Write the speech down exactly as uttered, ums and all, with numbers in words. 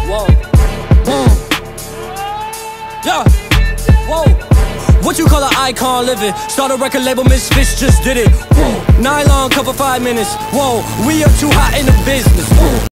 Whoa. Mm. Yeah. Whoa. What you call an icon living? Start a record label, Misfits just did it. Whoa. Nylon cover five minutes. Whoa. We are too hot in the business. Whoa.